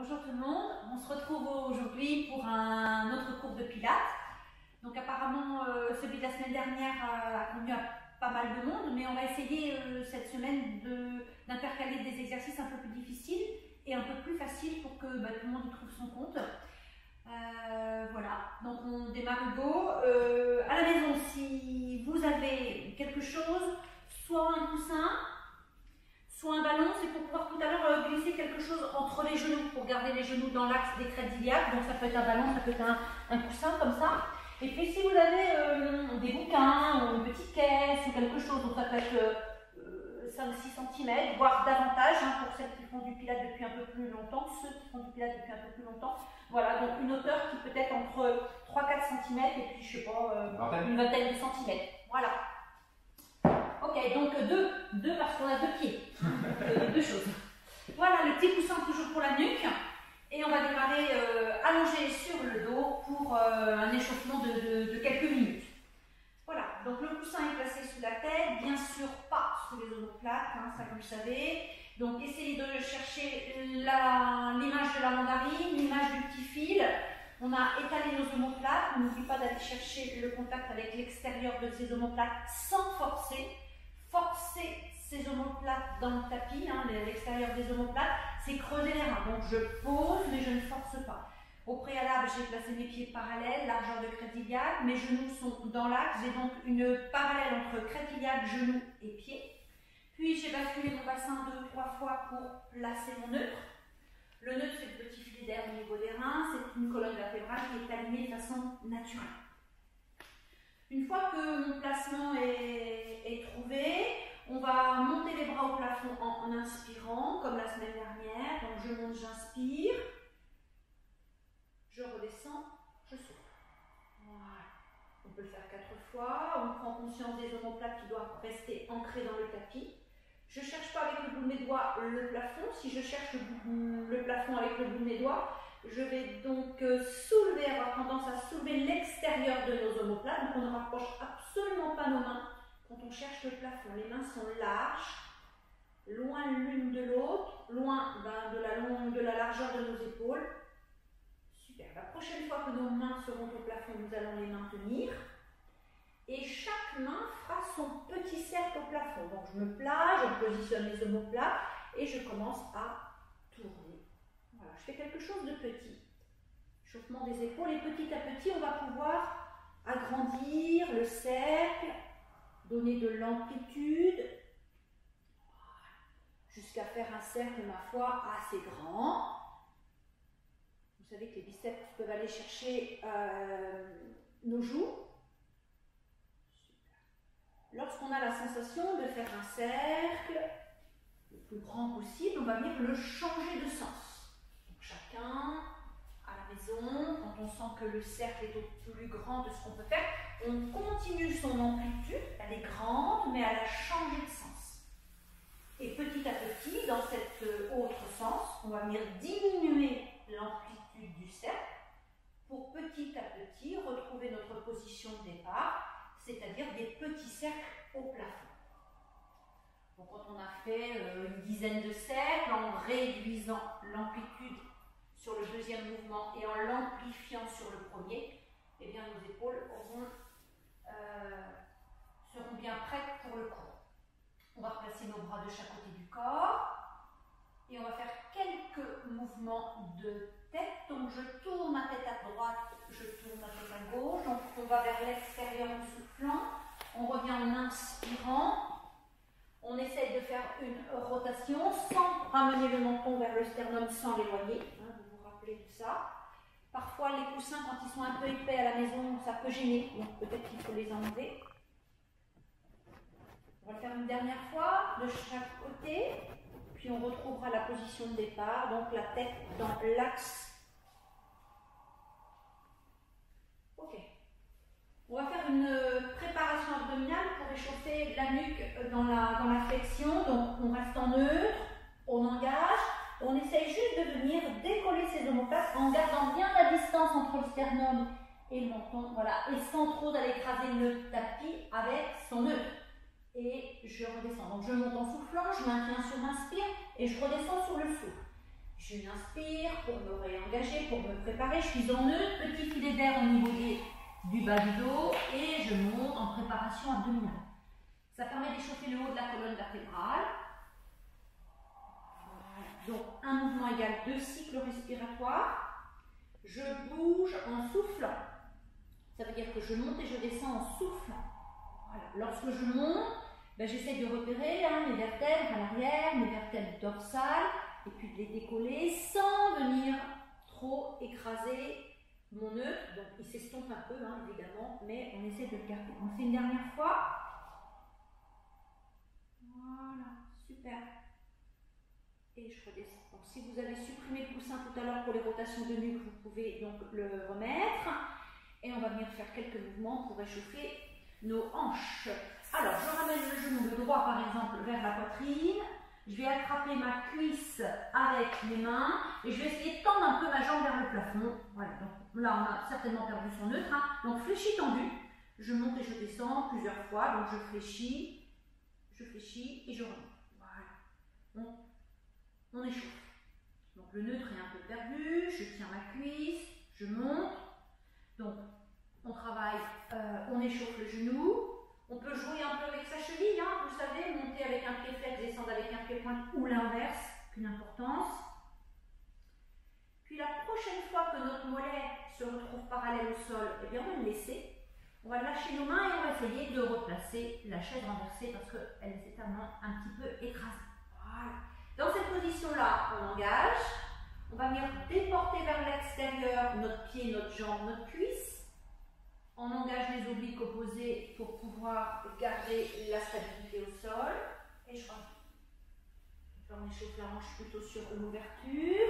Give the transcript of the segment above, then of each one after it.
Bonjour tout le monde, on se retrouve aujourd'hui pour un autre cours de Pilates. Donc apparemment celui de la semaine dernière a convenu à pas mal de monde, mais on va essayer cette semaine d'intercaler des exercices un peu plus difficiles et un peu plus faciles pour que tout le monde y trouve son compte. Voilà, donc on démarre Hugo. À la maison, si vous avez quelque chose, soit un coussin, soit un ballon, c'est pour pouvoir tout à l'heure glisser quelque chose entre les genoux pour garder les genoux dans l'axe des crêtes iliaques. Donc ça peut être un ballon, ça peut être un coussin comme ça. Et puis si vous avez des bouquins ou une petite caisse ou quelque chose, donc ça peut être 5-6 cm, voire davantage, pour celles qui font du pilates depuis un peu plus longtemps, ceux qui font du pilates depuis un peu plus longtemps. Voilà, donc une hauteur qui peut être entre 3-4 cm et puis je sais pas, une vingtaine de centimètres. Voilà. Ok, donc deux parce qu'on a deux pieds, deux choses. Voilà, le petit coussin toujours pour la nuque. Et on va démarrer allongé sur le dos pour un échauffement de quelques minutes. Voilà, donc le coussin est placé sous la tête, bien sûr pas sous les omoplates, ça vous le savez. Donc essayez de chercher l'image de la mandarine, l'image du petit fil. On a étalé nos omoplates, n'oublie pas d'aller chercher le contact avec l'extérieur de ces omoplates sans forcer. Forcer ces omoplates dans le tapis, l'extérieur des omoplates, c'est creuser les reins. Donc je pose, mais je ne force pas. Au préalable, j'ai placé mes pieds parallèles, largeur de crête iliaque, mes genoux sont dans l'axe, j'ai donc une parallèle entre crête iliaque, genoux et pieds. Puis j'ai basculé mon bassin 2-3 fois pour placer mon neutre. Le neutre, c'est le petit filet d'air au niveau des reins, c'est une colonne vertébrale qui est alignée de façon naturelle. Une fois que mon placement est trouvé, on va monter les bras au plafond en inspirant, comme la semaine dernière. Donc je monte, j'inspire, je redescends, je souffle. Voilà. On peut le faire 4 fois. On prend conscience des omoplates qui doivent rester ancrées dans le tapis. Je ne cherche pas avec le bout de mes doigts le plafond. Si je cherche le plafond avec le bout de mes doigts, je vais donc avoir tendance à soulever l'extérieur de nos omoplates. Donc on ne rapproche absolument pas nos mains quand on cherche le plafond. Les mains sont larges, loin l'une de l'autre, loin de la largeur de nos épaules. Super. La prochaine fois que nos mains seront au plafond, nous allons les maintenir. Et chaque main fera son petit cercle au plafond. Donc je me place, je positionne les omoplates et je commence à tourner. Voilà, je fais quelque chose de petit. Chauffement des épaules et petit à petit, on va pouvoir agrandir le cercle, donner de l'amplitude, jusqu'à faire un cercle, ma foi, assez grand. Vous savez que les biceps peuvent aller chercher nos joues. Lorsqu'on a la sensation de faire un cercle le plus grand possible, on va venir le changer de sens. Donc chacun, à la maison, quand on sent que le cercle est au plus grand de ce qu'on peut faire, on continue son amplitude, elle est grande, mais elle a changé de sens. Et petit à petit, dans cet autre sens, on va venir diminuer l'amplitude du cercle pour petit à petit retrouver notre position de départ, c'est-à-dire des petits cercles au plafond. Donc quand on a fait une dizaine de cercles, en réduisant l'amplitude sur le deuxième mouvement et en l'amplifiant sur le premier, eh bien nos épaules seront bien prêtes pour le cours. On va replacer nos bras de chaque côté du corps et on va faire quelques mouvements de tête. Donc je tourne ma tête à droite, je tourne ma tête à gauche. Donc on va vers l'extérieur en soufflant. On revient en inspirant. On essaye de faire une rotation sans ramener le menton vers le sternum, sans l'éloigner. Vous vous rappelez de ça. Parfois les coussins, quand ils sont un peu épais à la maison, ça peut gêner. Donc peut-être qu'il faut les enlever. On va le faire une dernière fois de chaque côté. Puis on retrouvera la position de départ, donc la tête dans l'axe. Ok. On va faire une préparation abdominale pour réchauffer la nuque dans la flexion. Donc on reste en neutre, on engage. On essaye juste de venir décoller ses omoplates en gardant bien la distance entre le sternum et le menton. Voilà. Et sans trop d'aller écraser le tapis avec son neutre. Et je redescends. Donc je monte en soufflant, je maintiens sur l'inspire et je redescends sur le souffle. Je inspire pour me réengager, pour me préparer. Je suis en neutre, petit filet d'air au niveau du bas du dos et je monte en préparation abdominale. Ça permet d'échauffer le haut de la colonne vertébrale. Voilà. Donc un mouvement égale 2 cycles respiratoires. Je bouge en soufflant. Ça veut dire que je monte et je descends en soufflant. Voilà. Lorsque je monte, ben, j'essaie de repérer mes vertèbres à l'arrière, mes vertèbres dorsales, et puis de les décoller sans venir trop écraser mon neutre. Donc il s'estompe un peu, évidemment, mais on essaie de le garder. On fait une dernière fois. Voilà, super. Et je redescends. Donc, si vous avez supprimé le coussin tout à l'heure pour les rotations de nuque, vous pouvez donc le remettre. Et on va venir faire quelques mouvements pour réchauffer nos hanches. Alors, je ramène le genou, le droit par exemple, vers la poitrine. Je vais attraper ma cuisse avec mes mains et je vais essayer de tendre un peu ma jambe vers le plafond. Voilà, donc là on a certainement perdu son neutre. Donc fléchi tendu, je monte et je descends plusieurs fois. Donc je fléchis et je remonte. Voilà, on échauffe. Donc le neutre est un peu perdu, je tiens ma cuisse, je monte. Donc on travaille, on échauffe le genou. On peut jouer un peu avec sa cheville, vous savez, monter avec un pied flex, descendre avec un pied pointe ou l'inverse, aucune importance. Puis la prochaine fois que notre mollet se retrouve parallèle au sol, eh bien on va le laisser. On va lâcher nos mains et on va essayer de replacer la chaise renversée parce qu'elle est certainement un petit peu écrasée. Voilà. Dans cette position-là, on engage. On va venir déporter vers l'extérieur notre pied, notre jambe, notre cuisse. On engage les obliques opposés pour pouvoir garder la stabilité au sol. Et je reviens. On échauffe la hanche plutôt sur l'ouverture.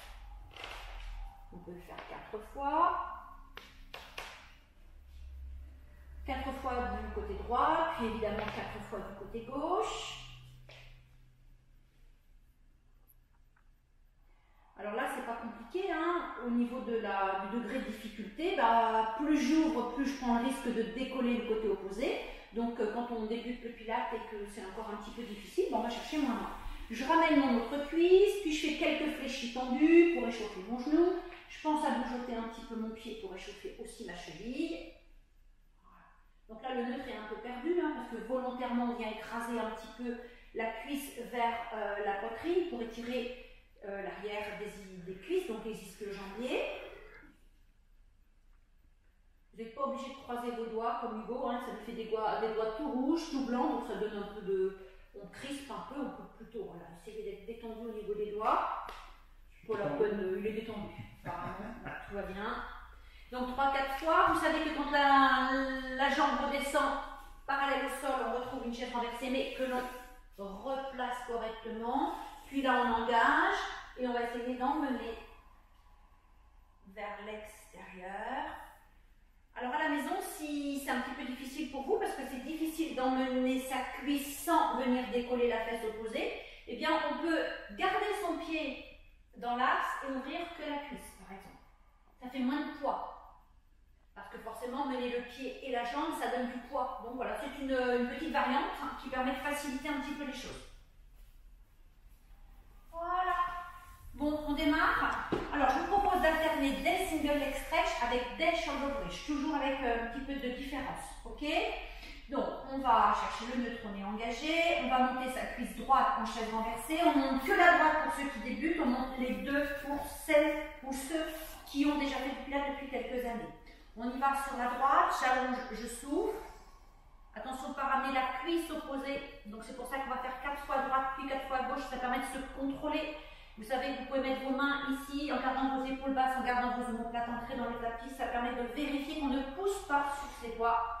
On peut le faire 4 fois. 4 fois du côté droit, puis évidemment 4 fois du côté gauche. Alors là, c'est pas compliqué, au niveau du degré de difficulté, plus j'ouvre, plus je prends le risque de décoller le côté opposé. Donc quand on débute le pilate et que c'est encore un petit peu difficile, on va chercher moins loin. Je ramène mon autre cuisse, puis je fais quelques fléchis tendus pour réchauffer mon genou. Je pense à bougeoter un petit peu mon pied pour réchauffer aussi ma cheville. Voilà. Donc là, le neutre est un peu perdu, parce que volontairement, on vient écraser un petit peu la cuisse vers la poitrine pour étirer l'arrière des cuisses, donc les ischio-jambiers. Vous n'êtes pas obligé de croiser vos doigts comme Hugo, ça lui fait des doigts tout rouges, tout blancs, donc ça donne un peu de... On crispe un peu, on peut plutôt essayer d'être détendu au niveau des doigts. Pour la bonne, il est détendu, apparemment, tout va bien. Donc 3-4 fois, vous savez que quand la jambe redescend parallèle au sol, on retrouve une chaise renversée, mais que l'on replace correctement. Puis là, on engage et on va essayer d'emmener vers l'extérieur. Alors à la maison, si c'est un petit peu difficile pour vous, parce que c'est difficile d'emmener sa cuisse sans venir décoller la fesse opposée, eh bien on peut garder son pied dans l'axe et ouvrir que la cuisse, par exemple. Ça fait moins de poids. Parce que forcément, mener le pied et la jambe, ça donne du poids. Donc voilà, c'est une petite variante qui permet de faciliter un petit peu les choses. Voilà. Bon, on démarre. Alors, je vous propose d'alterner des single leg stretch avec des shoulder bridge, toujours avec un petit peu de différence. Ok? Donc, on va chercher le neutre, on est engagé. On va monter sa cuisse droite en chaise renversée. On monte que la droite pour ceux qui débutent. On monte les deux pour celles ou ceux qui ont déjà fait du pilates depuis quelques années. On y va sur la droite. J'allonge, je souffle. Attention de ne pas ramener la cuisse opposée. Donc, c'est pour ça qu'on va faire 4 fois droite puis 4 fois gauche. Ça permet de se contrôler. Vous savez, vous pouvez mettre vos mains ici en gardant vos épaules basses, en gardant vos omoplates ancrées dans le tapis. Ça permet de vérifier qu'on ne pousse pas sur ses doigts.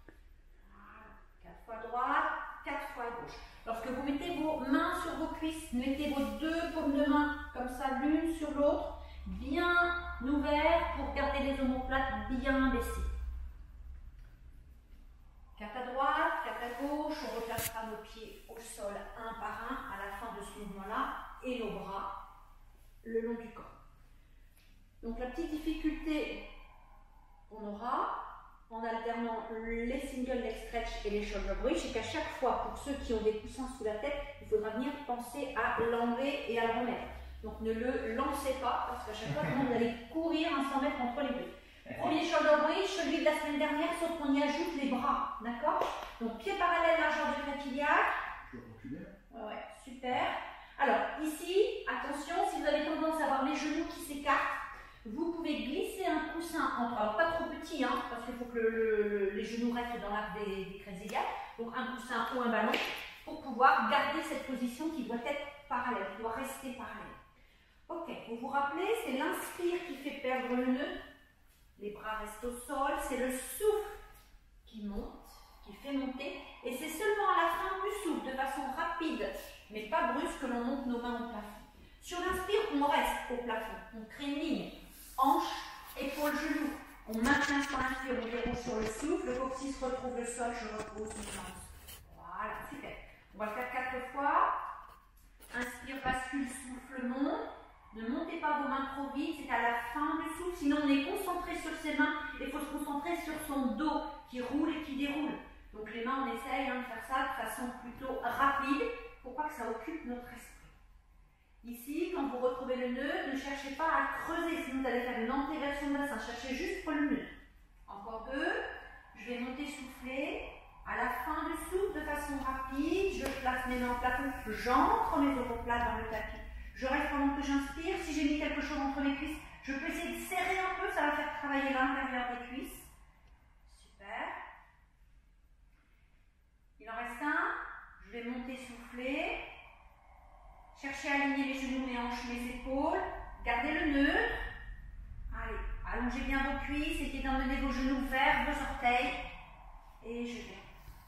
4 fois droite, 4 fois gauche. Lorsque vous mettez vos mains sur vos cuisses, mettez vos deux paumes de main comme ça, l'une sur l'autre, bien ouvertes pour garder les omoplates bien baissées. 4 à droite, 4 à gauche, on replacera nos pieds au sol un par un à la fin de ce mouvement-là et nos bras le long du corps. Donc la petite difficulté qu'on aura en alternant les single leg stretch et les shoulder bridge, c'est qu'à chaque fois, pour ceux qui ont des coussins sous la tête, il faudra venir penser à l'enlever et à le remettre. Donc ne le lancez pas, parce qu'à chaque fois, vous allez courir à 100 mètres entre les deux. Premier shoulder bridge, celui de la semaine dernière, sauf qu'on y ajoute les bras, d'accord? Donc pied parallèle, largeur de crête iliaque. Je peux reculer. Ouais, super. Alors ici, attention, si vous avez tendance à avoir les genoux qui s'écartent, vous pouvez glisser un coussin entre, alors pas trop petit, hein, parce qu'il faut que les genoux restent dans l'arc des crêtes iliaques, donc un coussin ou un ballon, pour pouvoir garder cette position qui doit être parallèle, qui doit rester parallèle. Ok, vous vous rappelez, c'est l'inspire qui fait perdre le nœud. Les bras restent au sol, c'est le souffle qui monte, qui fait monter, et c'est seulement à la fin du souffle, de façon rapide, mais pas brusque, que l'on monte nos mains au plafond. Sur l'inspire, on reste au plafond, on crée une ligne, hanche, épaule, genou. On maintient sur l'inspire, on déroule sur le souffle, le coccyx retrouve le sol, je repose une jambe. Voilà, super. On va le faire 4 fois. Inspire, bascule, souffle, monte. Ne montez pas vos mains trop vite, c'est à la fin du souffle, sinon on est concentré sur ses mains, il faut se concentrer sur son dos qui roule et qui déroule. Donc les mains, on essaye de faire ça de façon plutôt rapide pour pas que ça occupe notre esprit. Ici, quand vous retrouvez le nœud, ne cherchez pas à creuser, sinon vous allez faire une antéversion de bassin, cherchez juste pour le nœud. Encore 2, je vais monter, souffler. À la fin du souffle, de façon rapide, je place mes mains en plafond, j'entre mes omoplates dans le tapis. Je reste pendant que j'inspire. Si j'ai mis quelque chose entre mes cuisses, je peux essayer de serrer un peu, ça va faire travailler l'intérieur des cuisses. Super. Il en reste un. Je vais monter, souffler. Cherchez à aligner mes genoux, mes hanches, mes épaules. Gardez le neutre. Allez, allongez bien vos cuisses, essayez d'emmener vos genoux vers vos orteils. Et je viens.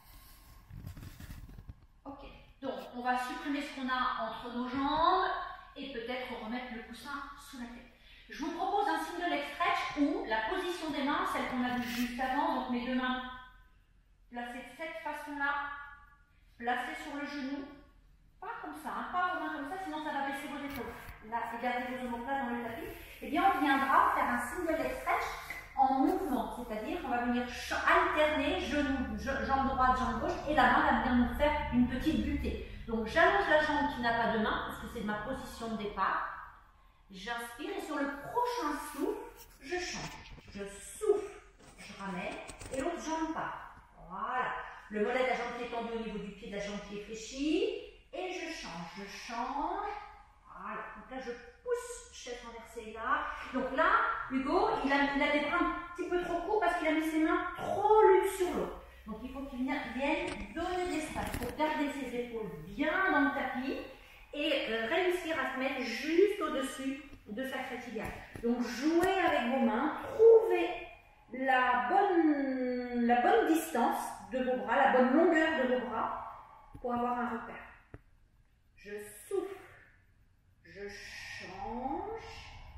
Ok, donc on va supprimer ce qu'on a entre nos jambes et peut-être remettre le coussin sous la tête. Je vous propose un single leg stretch où la position des mains, celle qu'on a vue juste avant, donc mes 2 mains placées de cette façon-là, placées sur le genou, pas comme ça, hein, pas vos mains comme ça, sinon ça va baisser vos épaules. Là, et gardez vos omoplates dans le tapis. Et bien on viendra faire un single leg stretch en mouvement, c'est-à-dire qu'on va venir alterner jambe droite, jambe gauche, et la main va venir nous faire une petite butée. Donc j'allonge la jambe qui n'a pas de main, parce que c'est ma position de départ. J'inspire et sur le prochain souffle, je change. Je souffle, je ramène, et l'autre jambe part. Voilà. Le mollet de la jambe qui est tendu au niveau du pied de la jambe qui est fléchi, et je change, je change. Voilà. Donc là, je pousse, chaise renversée là. Donc là, Hugo, il a des bras un petit peu trop courts parce qu'il a mis ses mains trop l'une sur l'autre. Donc il faut qu'il vienne donner de l'espace pour garder ses épaules bien dans le tapis et réussir à se mettre juste au-dessus de sa crête iliaque. Donc jouez avec vos mains, trouvez la bonne distance de vos bras, la bonne longueur de vos bras pour avoir un repère. Je souffle, je change,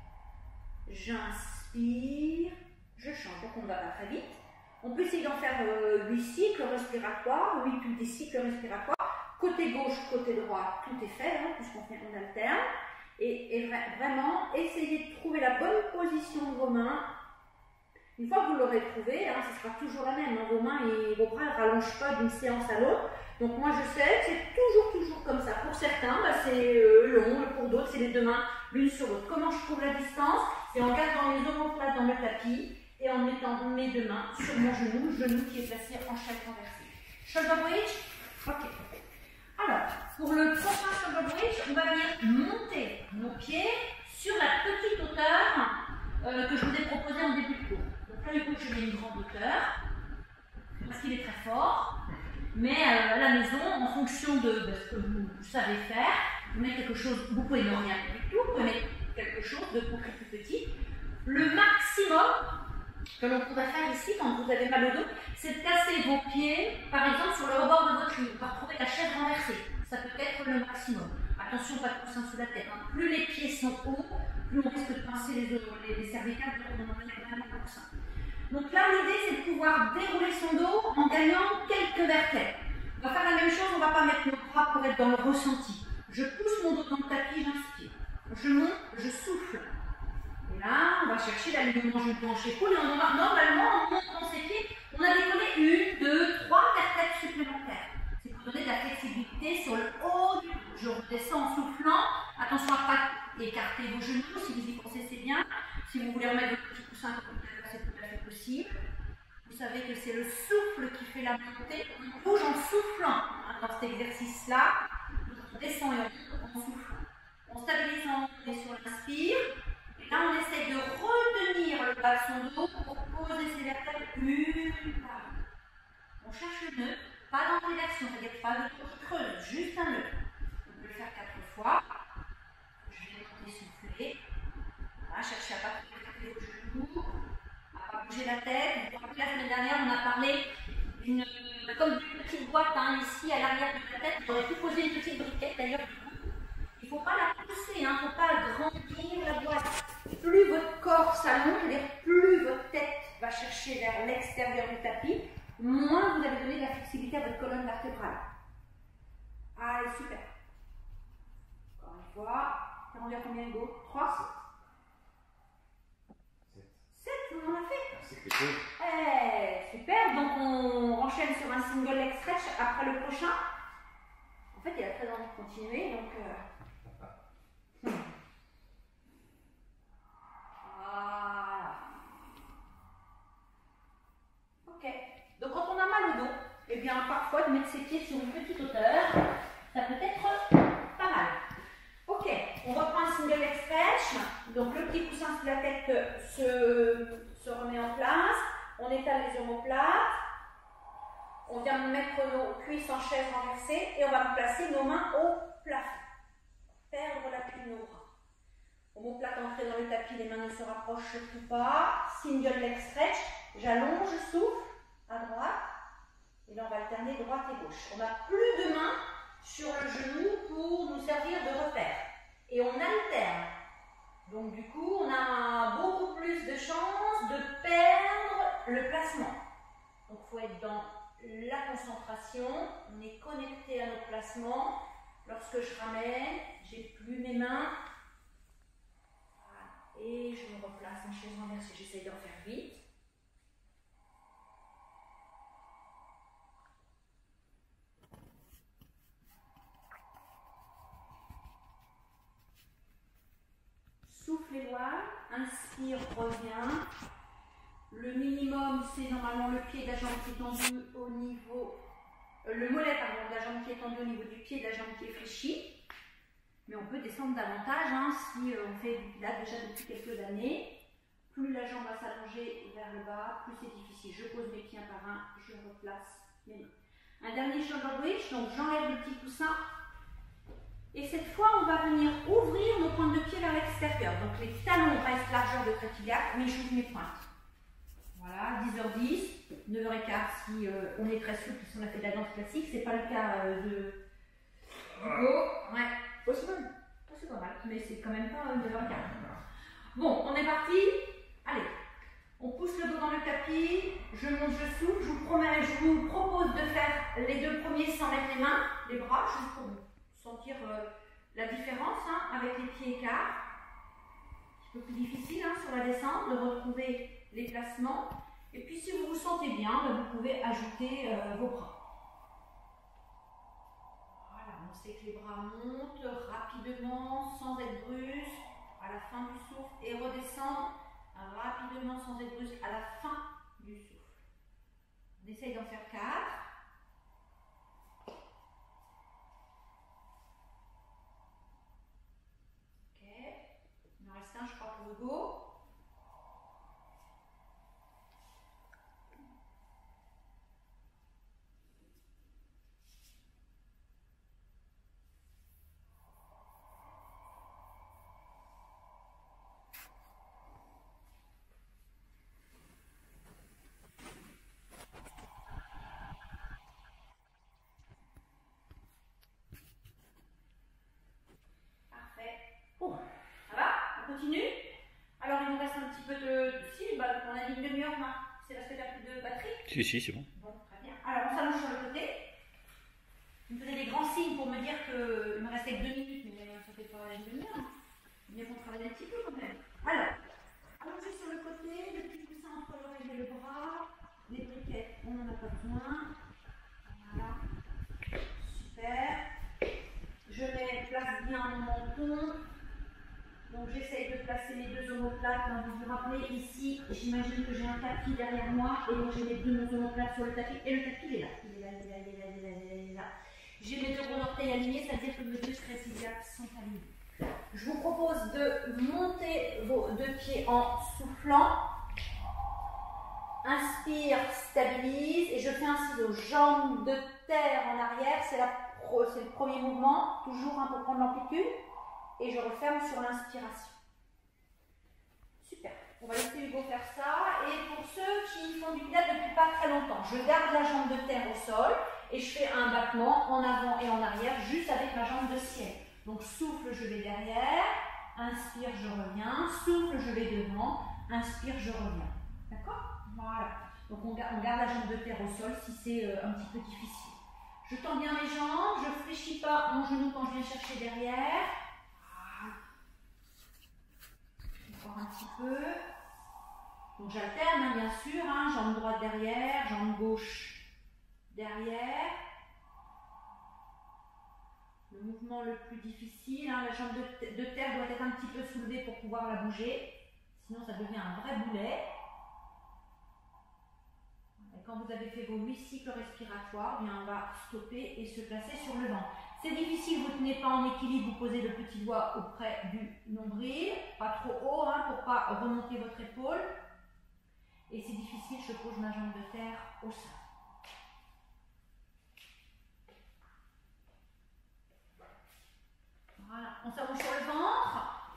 j'inspire, je change. Donc on ne va pas très vite. On peut essayer d'en faire 8 cycles respiratoires, 8 ou 10 cycles respiratoires. Côté gauche, côté droit, tout est fait, hein, puisqu'on alterne. Et vraiment, essayez de trouver la bonne position de vos mains. Une fois que vous l'aurez trouvé, hein, ce sera toujours la même. Hein, vos mains et vos bras ne rallongent pas d'une séance à l'autre. Donc moi je sais que c'est toujours comme ça. Pour certains, bah, c'est long, pour d'autres, c'est les 2 mains l'une sur l'autre. Comment je trouve la distance? C'est en gardant les omoplates dans le tapis et en mettant mes 2 mains sur mon genou qui est placé en chaise renversée. Shoulder bridge. Ok. Alors, pour le prochain shoulder bridge, on va venir monter nos pieds sur la petite hauteur que je vous ai proposée en début de cours. Donc là, du coup, je mets une grande hauteur parce qu'il est très fort. Mais à la maison, en fonction de ce que vous savez faire, vous mettez quelque chose, vous pouvez ne rien du tout, vous pouvez mettre quelque chose de beaucoup plus petit. Le maximum que l'on pourrait faire ici, quand vous avez mal au dos, c'est de casser vos pieds, par exemple, sur le rebord de votre lit. On va retrouver la chaise renversée. Ça peut être le maximum. Attention, pas de coussin sous la tête. Hein. Plus les pieds sont hauts, plus on risque de pincer les cervicales, plus on en met vraiment le coussin. Donc là, l'idée, c'est de pouvoir dérouler son dos en gagnant quelques vertèbres. On va faire la même chose, on ne va pas mettre nos bras pour être dans le ressenti. Je pousse mon dos dans le tapis, j'inspire. Je monte, je souffle. Et là, on va chercher l'alignement genou-hanche-épaule et normalement, en montant ses pieds, on a décollé 1, 2, 3 vertèbres supplémentaires. C'est pour donner de la flexibilité sur le haut du dos. Je redescends en soufflant. Attention à ne pas écartez vos genoux, si vous y pensez c'est bien. Si vous voulez remettre votre petit coussin comme tout à l'heure, c'est tout à fait possible. Vous savez que c'est le souffle qui fait la montée. On bouge en soufflant dans cet exercice-là. On descend et on souffle. On stabilise en et sur l'inspire. Et là, on essaie de retenir le bas de son dos pour poser ses vertèbres une par une. On cherche le nœud, pas d'antréversion, c'est-à-dire pas de dos qui creuse, juste un nœud. On peut le faire 4 fois. Je vais monter souffler. Voilà, cherchez à ne pas écarter vos genoux, à ne pas bouger la tête. Vous vous rappelez, la semaine dernière, on a parlé comme d'une petite boîte ici à l'arrière de la tête. On aurait pu poser une petite briquette d'ailleurs. Il ne faut pas la pousser, il ne faut pas agrandir la boîte. Plus votre corps s'allonge, c'est-à-dire plus votre tête va chercher vers l'extérieur du tapis, moins vous allez donner de la flexibilité à votre colonne vertébrale. Allez, super. Encore une fois. T'as rendu à combien, Hugo? 3? 7, on en a fait. Super, donc on enchaîne sur un single leg stretch après le prochain. En fait, il a très envie de continuer, donc... Voilà. Ok. Donc quand on a mal au dos, eh bien parfois de mettre ses pieds sur une petite hauteur, ça peut être pas mal. Ok, on reprend un single leg stretch. Donc le petit coussin sous la tête se remet en place. On étale les omoplates. On vient mettre nos cuisses en chaise renversée et on va placer nos mains au plafond. Perdre l'appui de nos bras. Omoplate entrée dans le tapis, les mains ne se rapprochent surtout pas. Single leg stretch. J'allonge, je souffle à droite. Et là on va alterner droite et gauche. On n'a plus de mains sur le genou pour nous servir de repère. Et on alterne. Donc du coup, on a beaucoup plus de chances de perdre le placement. Donc il faut être dans la concentration, on est connecté à nos placements. Lorsque je ramène, j'ai plus mes mains. Voilà. Et je me replace en chaise renversée. J'essaye d'en faire vite. Souffle éloigne, inspire, revient. Le minimum, c'est normalement le pied de la jambe qui est tendu au niveau... le mollet, pardon, de la jambe qui est tendu au niveau du pied de la jambe qui est fléchie. Mais on peut descendre davantage si on fait là déjà depuis quelques années. Plus la jambe va s'allonger vers le bas, plus c'est difficile. Je pose mes pieds un par un, je replace mes mains. Un dernier shoulder bridge, donc j'enlève le petit coussin. Et cette fois, on va venir ouvrir nos pointes de pied vers l'extérieur. Donc les talons restent largeur de trait iliaque, mais j'ouvre mes pointes. Voilà, 10h10, 9h15 si on est très souple, si on a fait de la danse classique. C'est pas le cas de Hugo. Ouais, c'est pas mal, mais c'est quand même pas 9h15. Bon, on est parti. Allez, on pousse le dos dans le tapis. Je monte, je souffle. Je vous propose de faire les deux premiers sans mettre les mains, les bras, juste pour sentir la différence avec les pieds écarts. Un peu plus difficile sur la descente de retrouver les placements. Et puis si vous vous sentez bien, vous pouvez ajouter vos bras. Voilà, on sait que les bras montent rapidement, sans être brusques, à la fin du souffle, et redescendent rapidement, sans être brusques, à la fin du souffle. On essaye d'en faire 4. Ok, il en reste un, je crois, pour Hugo. Bon, ça va? On continue? Alors, il nous reste un petit peu de... Si, on a dit une demi-heure, c'est parce que tu n'as plus de batterie? Si, c'est bon. Bon, très bien. Alors, on s'allonge sur le côté. Vous me faisez des grands signes pour me dire qu'il me restait que 2 minutes, mais ça fait pas une demi-heure. Bien qu'on travaille un petit peu quand même. Alors, allongez sur le côté, le petit coussin entre l'oreille et le bras. Les briquettes, on n'en a pas besoin. Voilà. Super. Je place bien mon menton. Donc j'essaye de placer mes deux omoplates. Vous vous rappelez ici, j'imagine que j'ai un tapis derrière moi et donc j'ai mes deux omoplates sur le tapis et le tapis il est là. Il est là, il est là, il est là, il est là, il est là, il est là. J'ai mes deux gros orteils alignés, c'est-à-dire que mes deux trapéziaques sont alignés. Je vous propose de monter vos deux pieds en soufflant. Inspire, stabilise et je fais un ciseau. Jambes de terre en arrière, c'est le premier mouvement, toujours pour prendre l'amplitude. Et je referme sur l'inspiration. Super. On va laisser Hugo faire ça. Et pour ceux qui font du pilates depuis pas très longtemps, je garde la jambe de terre au sol et je fais un battement en avant et en arrière juste avec ma jambe de ciel. Donc souffle, je vais derrière. Inspire, je reviens. Souffle, je vais devant. Inspire, je reviens. D'accord? Voilà. Donc on garde la jambe de terre au sol si c'est un petit peu difficile. Je tends bien mes jambes. Je ne fléchis pas mon genou quand je viens chercher derrière. Encore un petit peu. Donc j'alterne, hein, bien sûr, hein, jambe droite derrière, jambe gauche derrière. Le mouvement le plus difficile, hein, la jambe de terre doit être un petit peu soulevée pour pouvoir la bouger, sinon ça devient un vrai boulet. Et quand vous avez fait vos 8 cycles respiratoires, bien on va stopper et se placer sur le ventre. C'est difficile, vous ne tenez pas en équilibre, vous posez le petit doigt auprès du nombril, pas trop haut hein, pour ne pas remonter votre épaule. Et c'est difficile, je pose ma jambe de terre au sol. Voilà, on s'allonge sur le ventre.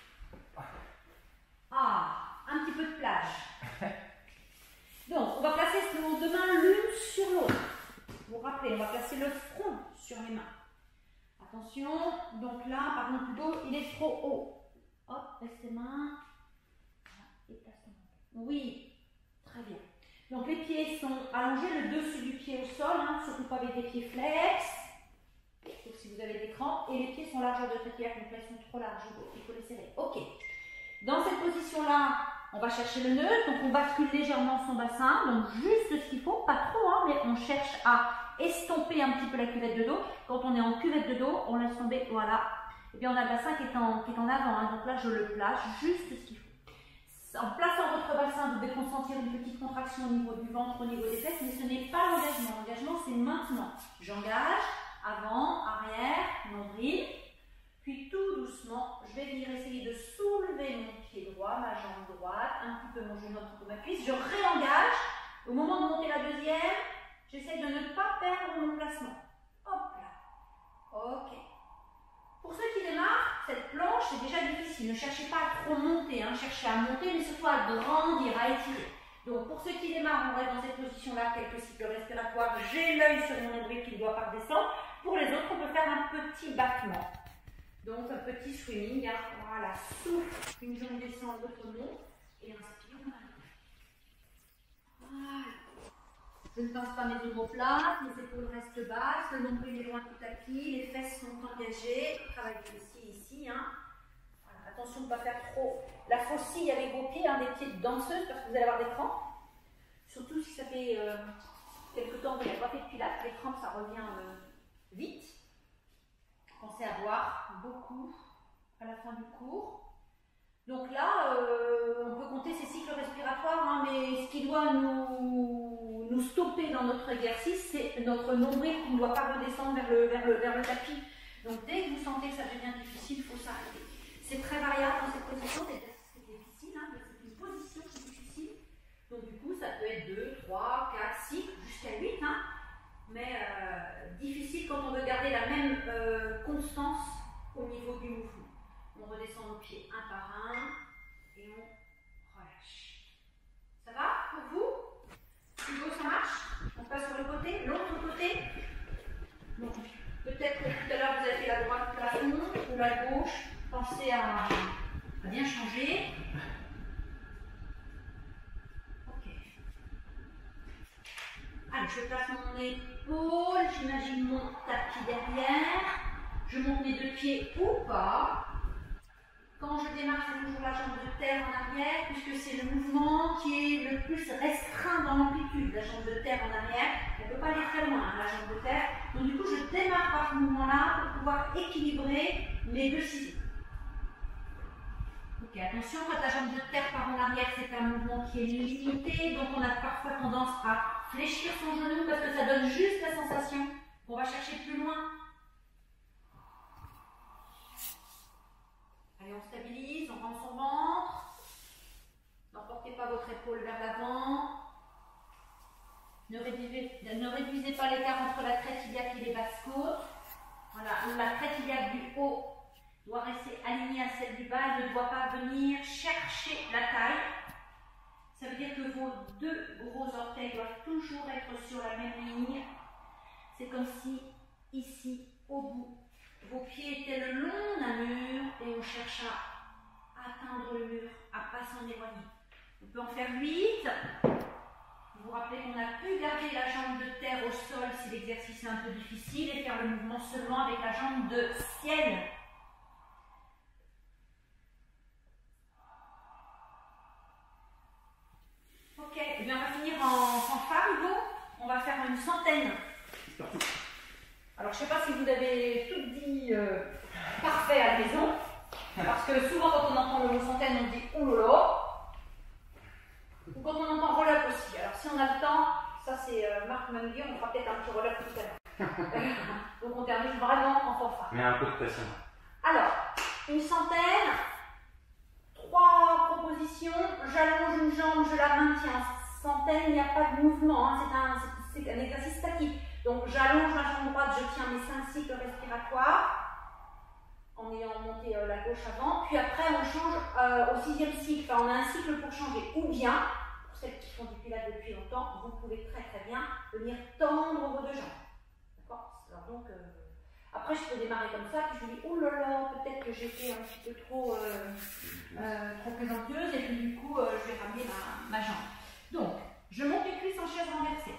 Ah, un petit peu de plage. Donc, on va placer nos deux mains l'une sur l'autre. Vous vous rappelez, on va placer le front sur les mains. Attention, donc là, par exemple, le dos, il est trop haut. Hop, laisse tes mains. Voilà, et place ton main. Oui, très bien. Donc les pieds sont allongés, le dessus du pied au sol, hein, surtout pas avec des pieds flex, sauf si vous avez des crampes, et les pieds sont largeur de trépied, donc là ils sont trop larges, il faut les serrer. Ok. Dans cette position-là, on va chercher le neutre, donc on bascule légèrement son bassin, donc juste ce qu'il faut, pas trop, hein, mais on cherche à estomper un petit peu la cuvette de dos. Quand on est en cuvette de dos, on laisse tomber, voilà. Et bien on a le bassin qui est en avant, hein, donc là je le place juste ce qu'il faut. En plaçant votre bassin, vous devez ressentir une petite contraction au niveau du ventre, au niveau des fesses, mais ce n'est pas l'engagement. L'engagement, c'est maintenant. J'engage, avant, arrière, nombril. Puis tout doucement, je vais venir essayer de soulever mon pied droit, ma jambe droite, un petit peu mon genou entre ma cuisse. Je réengage. Au moment de monter la deuxième, j'essaie de ne pas perdre mon placement. Hop là. Ok. Pour ceux qui démarrent, cette planche, c'est déjà difficile. Ne cherchez pas à trop monter, hein. Cherchez à monter, mais surtout à grandir, à étirer. Donc, pour ceux qui démarrent, on reste dans cette position-là, quelques cycles respiratoires. J'ai l'œil sur mon nombril qui ne doit pas redescendre. Pour les autres, on peut faire un petit battement. Donc, un petit swimming. Hein. Voilà, souffle, une jambe descend, l'autre monte. Et inspire. Voilà. Je ne pince pas mes omoplates, mes épaules restent basses, le nombril est loin du tapis, les fesses sont engagées. Travaillez ici, hein. Voilà. Attention de ne pas faire trop la faucille avec vos pieds, hein, des pieds de danseuse, parce que vous allez avoir des crampes. Surtout si ça fait quelque temps que vous n'avez pas fait de pilates, les crampes ça revient vite. Pensez à boire beaucoup à la fin du cours. Donc là, on peut compter ces cycles respiratoires, hein, mais ce qui doit nous stopper dans notre exercice, c'est notre nombril qui ne doit pas redescendre vers le tapis. Donc dès que vous sentez que ça devient difficile, il faut s'arrêter. C'est très variable dans cette position, c'est difficile, hein, c'est une position qui est difficile. Donc du coup, ça peut être 2, 3, 4, 6, jusqu'à 8, hein, mais difficile quand on veut garder la même constance au niveau du mouvement. On redescend nos pieds un par un et on relâche. Ça va pour vous? Hugo, ça marche? On passe sur le côté, l'autre côté. Donc, peut-être que tout à l'heure vous avez fait la droite plafond ou la gauche. Pensez à bien changer. Ok. Allez, je place mon épaule, j'imagine mon tapis derrière. Je monte mes deux pieds ou pas. Quand je démarre, c'est toujours la jambe de terre en arrière, puisque c'est le mouvement qui est le plus restreint dans l'amplitude. La jambe de terre en arrière, elle ne peut pas aller très loin, hein, la jambe de terre. Donc du coup, je démarre par ce mouvement-là pour pouvoir équilibrer les deux ciseaux. Ok, attention, quand la jambe de terre part en arrière, c'est un mouvement qui est limité, donc on a parfois tendance à fléchir son genou parce que ça donne juste la sensation qu'on va chercher plus loin. Allez, on stabilise, on rend son ventre. N'emportez pas votre épaule vers l'avant. Ne réduisez pas l'écart entre la crête iliaque et les basses côtes. Voilà, la crête iliaque du haut doit rester alignée à celle du bas, elle ne doit pas venir chercher la taille. Ça veut dire que vos deux gros orteils doivent toujours être sur la même ligne. C'est comme si, ici, au bout, vos pieds étaient le long d'un mur et on cherche à atteindre le mur, à ne pas s'en éloigner. On peut en faire 8. Vous vous rappelez qu'on a pu garder la jambe de terre au sol si l'exercice est un peu difficile et faire le mouvement seulement avec la jambe de ciel. Ok, et bien on va finir en fanfare, Hugo. On va faire une centaine. Alors je ne sais pas si vous avez tout dit parfait à la maison, parce que souvent quand on entend le mot centaine, on dit oulolo. Ou quand on entend roll-up aussi. Alors si on a le temps, ça c'est Marc Mungy, on fera peut-être un petit roll-up tout à l'heure. Donc on termine vraiment en fanfare. Mais un peu de pression. Alors, une centaine, 3 propositions, j'allonge une jambe, je la maintiens. Centaine, il n'y a pas de mouvement, hein. C'est un exercice statique. Donc j'allonge ma jambe droite, je tiens mes 5 cycles respiratoires en ayant monté la gauche avant, puis après on change au 6e cycle, enfin on a un cycle pour changer, ou bien, pour celles qui font du pilates depuis longtemps, vous pouvez très bien venir tendre vos deux jambes. D'accord? Donc après je peux démarrer comme ça, puis je me dis, oh là là, peut-être que j'étais un petit peu trop présomptueuse, et puis du coup je vais ramener ma jambe. Donc, je monte les cuisses en chaise renversée.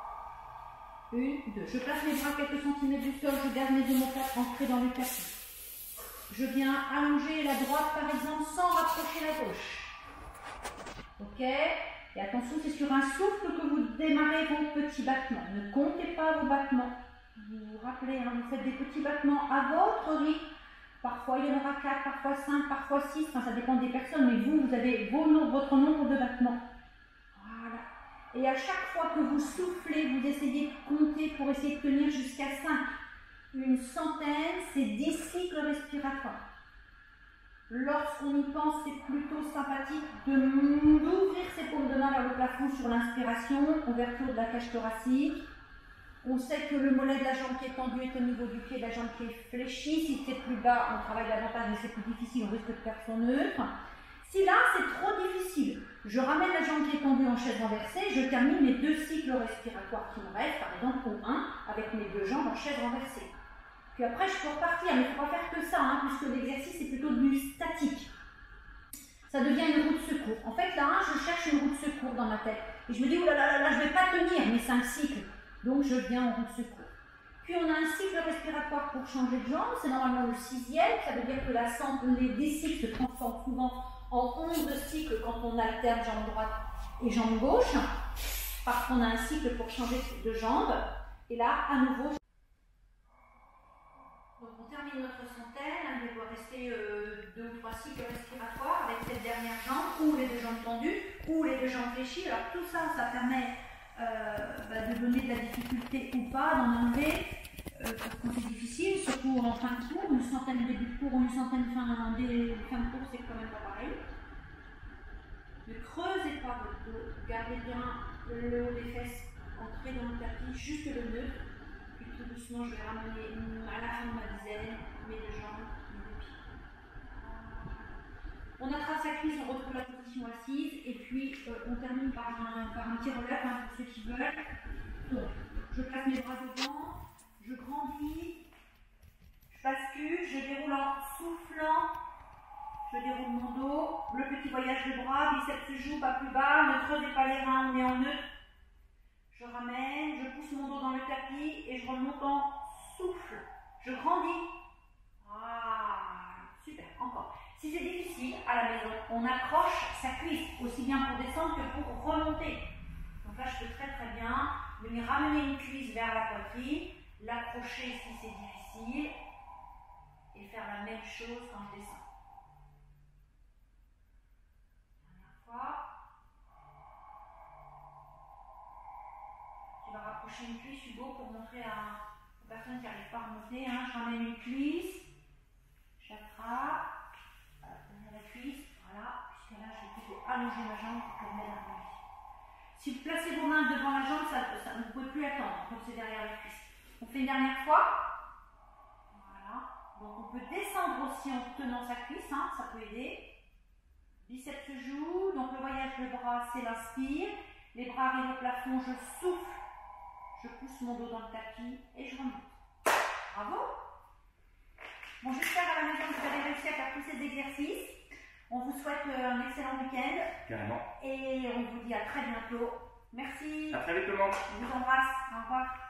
1, 2, je place mes bras quelques centimètres du sol, je garde mes omoplates ancrées dans le tapis. Je viens allonger la droite par exemple sans rapprocher la gauche. Ok? Et attention, c'est sur un souffle que vous démarrez vos petits battements. Ne comptez pas vos battements. Vous vous rappelez, hein, vous faites des petits battements à votre rythme. Parfois il y en aura 4, parfois 5, parfois 6, enfin, ça dépend des personnes, mais vous avez votre nombre de battements. Voilà. Et à chaque fois que vous soufflez, vous essayez de compter pour essayer de tenir jusqu'à 5. Une centaine, c'est 10 cycles respiratoires. Lorsqu'on y pense, c'est plutôt sympathique d'ouvrir ses paumes de main vers le plafond sur l'inspiration, ouverture de la cage thoracique. On sait que le mollet de la jambe qui est tendu est au niveau du pied de la jambe qui est fléchi. Si c'est plus bas, on travaille davantage, mais c'est plus difficile, on risque de perdre son neutre. Si là, c'est trop difficile, je ramène la jambe qui est tendue en chaise renversée, je termine mes 2 cycles respiratoires qui me restent, par exemple au 1, avec mes 2 jambes en chaise renversée. Puis après, je peux repartir, mais il ne faut pas faire que ça, hein, puisque l'exercice est plutôt du statique. Ça devient une roue de secours. En fait, là, je cherche une roue de secours dans ma tête. Et je me dis, oh là là là, je ne vais pas tenir mes 5 cycles. Donc, je viens en roue de secours. Puis, on a un cycle respiratoire pour changer de jambe. C'est normalement le 6e. Ça veut dire que les 10 cycles se transforment souvent en 11 cycles quand on alterne jambe droite et jambe gauche. Parce qu'on a un cycle pour changer de jambe. Et là, à nouveau, donc on termine notre centaine, il doit rester 2 ou 3 cycles respiratoires avec cette dernière jambe, ou les 2 jambes tendues, ou les 2 jambes fléchies. Alors tout ça, ça permet de donner de la difficulté ou pas, d'en enlever, quand c'est difficile, surtout en fin de cours, une centaine début de cours ou une centaine fin de cours, c'est quand même pas pareil. Ne creusez pas votre dos, gardez bien le haut des fesses ancré dans le tapis, juste le neutre. Tout doucement, je vais ramener à la fin de ma dizaine mes 2 jambes, mes 2 pieds. On attrape sa cuisse, on retrouve la position assise et puis on termine par un petit roll-up pour ceux qui veulent. Donc, je place mes bras devant, je grandis, je bascule, je déroule en soufflant, je déroule mon dos, le petit voyage de bras, biceps se joue, pas plus bas, ne creusez pas les reins, on est en neutre. Je ramène, je pousse mon dos dans le tapis et je remonte en souffle. Je grandis. Ah, super, encore. Si c'est difficile à la maison, on accroche sa cuisse, aussi bien pour descendre que pour remonter. Donc là, je peux très bien venir ramener une cuisse vers la poitrine, l'accrocher si c'est difficile et faire la même chose quand je descends. chercher une cuisse, Hugo, pour montrer aux personnes qui n'arrivent pas à remonter. Hein. Je ramène une cuisse, j'attrape, derrière la cuisse, voilà, puisque là je vais plutôt allonger ma jambe pour qu'elle m'aide à remonter. Si vous placez vos mains devant la jambe, vous ne pouvez plus attendre quand c'est derrière la cuisse. On fait une dernière fois. Voilà. Donc on peut descendre aussi en tenant sa cuisse, hein, ça peut aider. Biceps se joue, donc le voyage de bras, c'est l'inspire. Les bras arrivent au plafond, je souffle, je pousse mon dos dans le tapis et je remonte. Bravo! Bon, j'espère à la maison que vous avez réussi à faire tous ces exercices. On vous souhaite un excellent week-end. Carrément. Et on vous dit à très bientôt. Merci. À très vite tout le monde. Je vous embrasse. Au revoir.